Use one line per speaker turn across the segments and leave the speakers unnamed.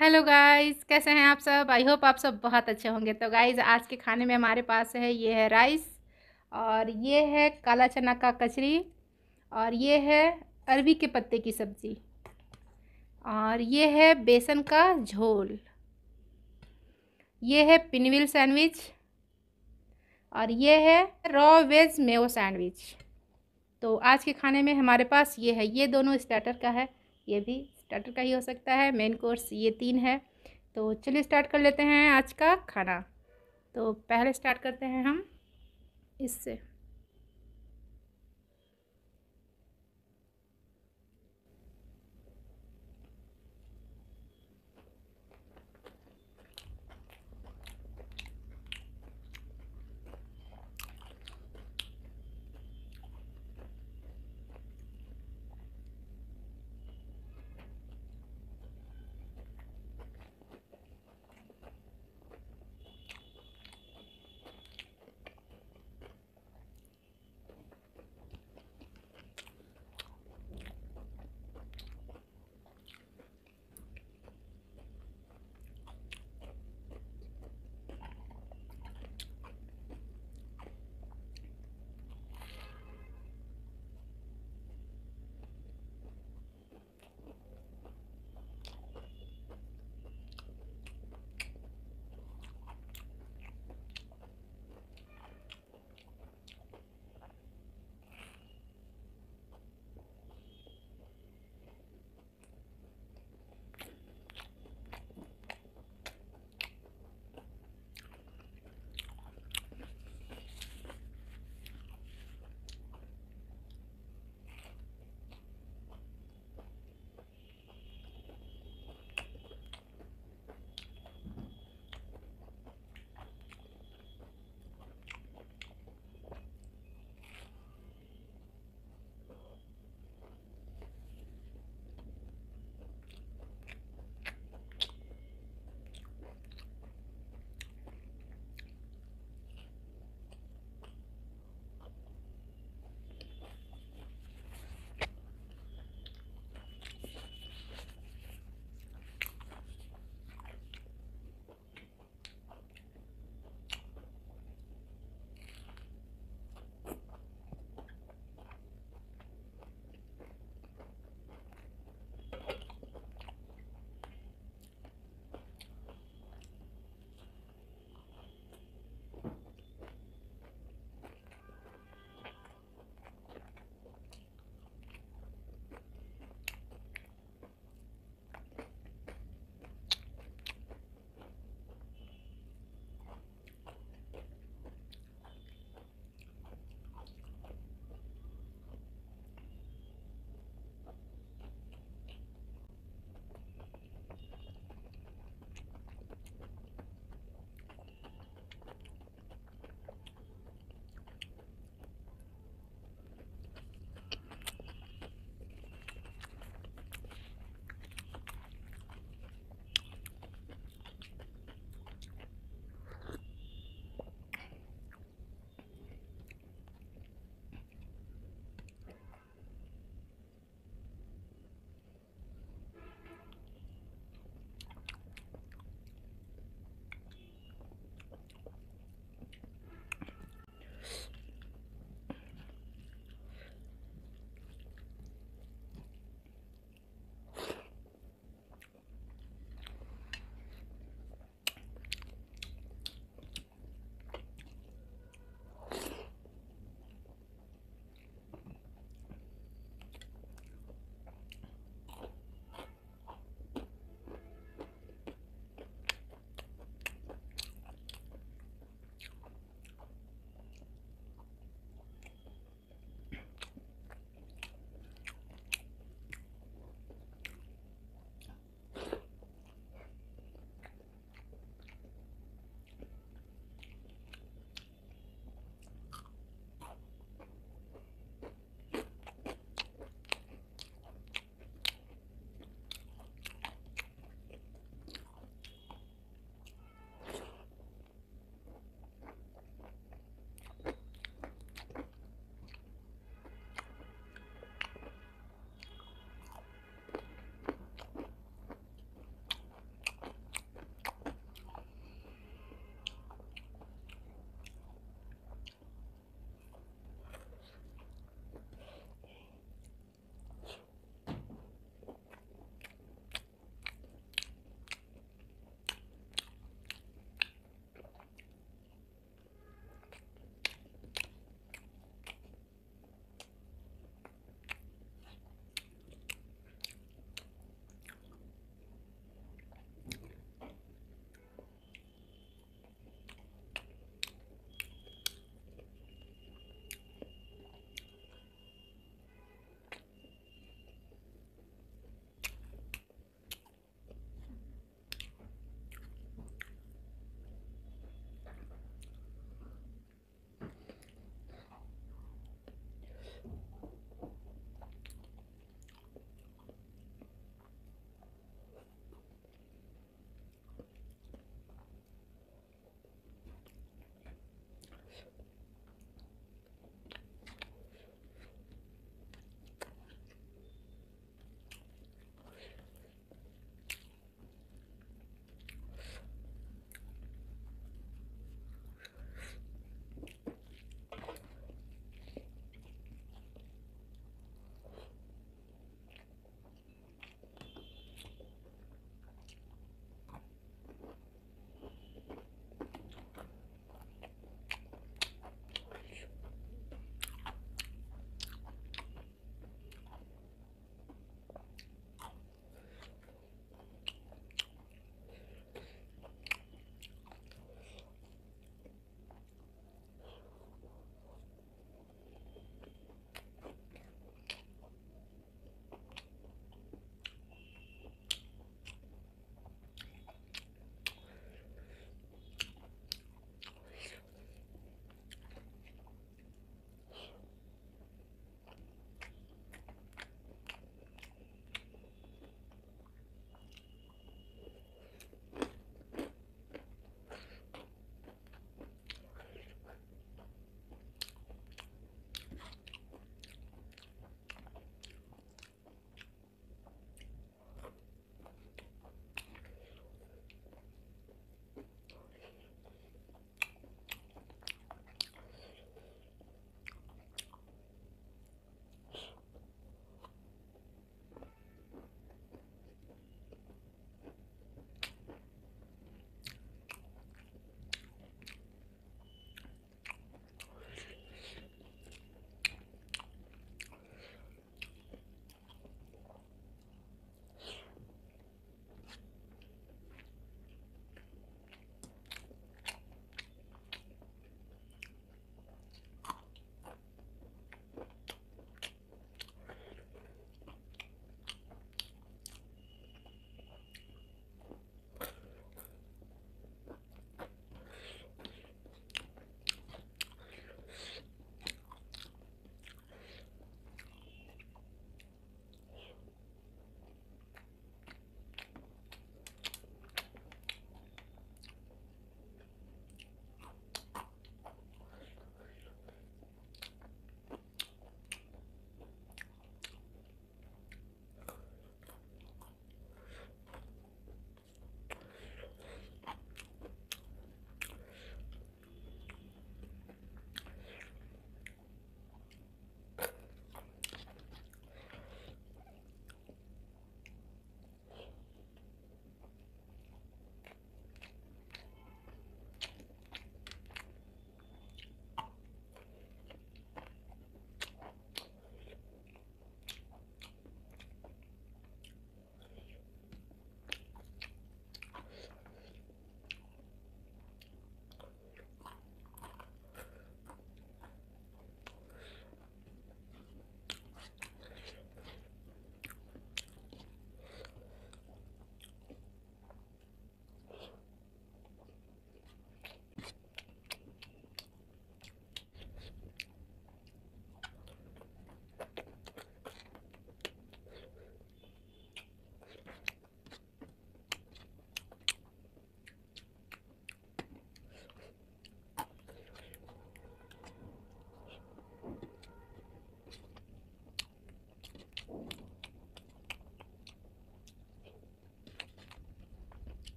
Hello guys, कैसे हैं आप सब। आई होप आप सब बहुत अच्छे होंगे। तो गाइस, आज के खाने में हमारे पास है, ये है राइस, और ये है काला चना का कचरी, और ये है अरबी के पत्ते की सब्ज़ी, और ये है बेसन का झोल, ये है पिनविल सैंडविच, और ये है रॉ वेज मेयो सैंडविच। तो आज के खाने में हमारे पास ये है, ये दोनों स्टार्टर का है, ये भी स्टार्टर का ही हो सकता है। मेन कोर्स ये 3 है। तो चलिए स्टार्ट कर लेते हैं आज का खाना। तो पहले स्टार्ट करते हैं हम इससे।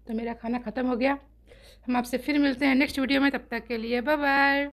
तो मेरा खाना ख़त्म हो गया। हम आपसे फिर मिलते हैं नेक्स्ट वीडियो में, तब तक के लिए बाय बाय।